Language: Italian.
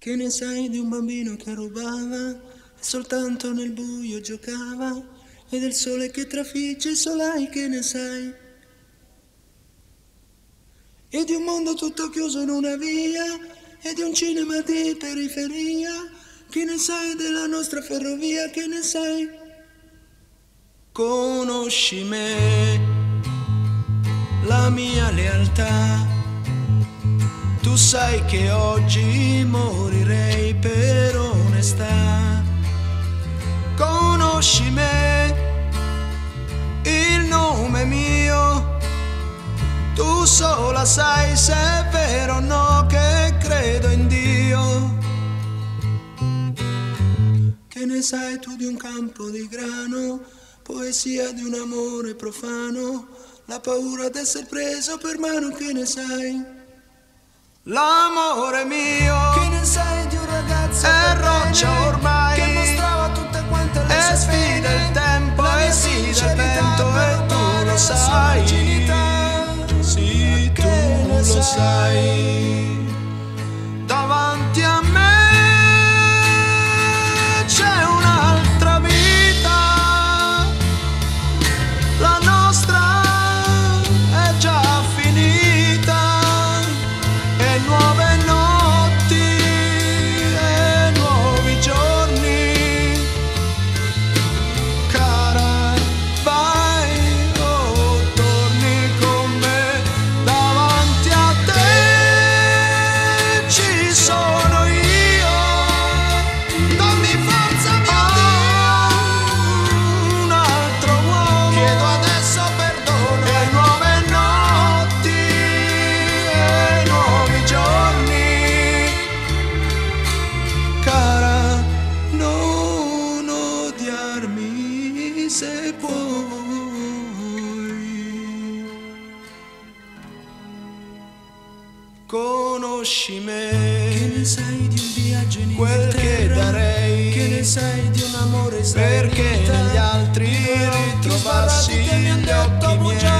Che ne sai di un bambino che rubava e soltanto nel buio giocava, e del sole che trafigge i solai, che ne sai? E di un mondo tutto chiuso in una via, e di un cinema di periferia, che ne sai della nostra ferrovia, che ne sai? Conosci me, la mia lealtà, tu sai che oggi morirei per onestà. Conosci me, il nome mio, tu sola sai se è vero o no che credo in Dio. Che ne sai tu di un campo di grano, poesia di un amore profano, la paura d'essere preso per mano, che ne sai? L'amore mio, che ne sai di un ragazzo è roccia ormai, che mostrava tutte quante le sue sfida il tempo e sfida il vento, e tu lo sai, sì, tu lo sai. Davanti a me c'è un'altra vita, la nostra è già finita, e nuove notti e nuovi giorni. Cara, vai o torni con me, davanti a te ci sono io. Dammi forza, mio Dio, un altro uomo, chiedo adesso perdono, e nuove notti e nuovi giorni. Cara, non odiarmi se puoi. Conosci me, che ne sai di un viaggio in quel che Inghilterra, darei, che ne sai di un amore perché negli altri ritrovassi che mi han gli detto occhi bugia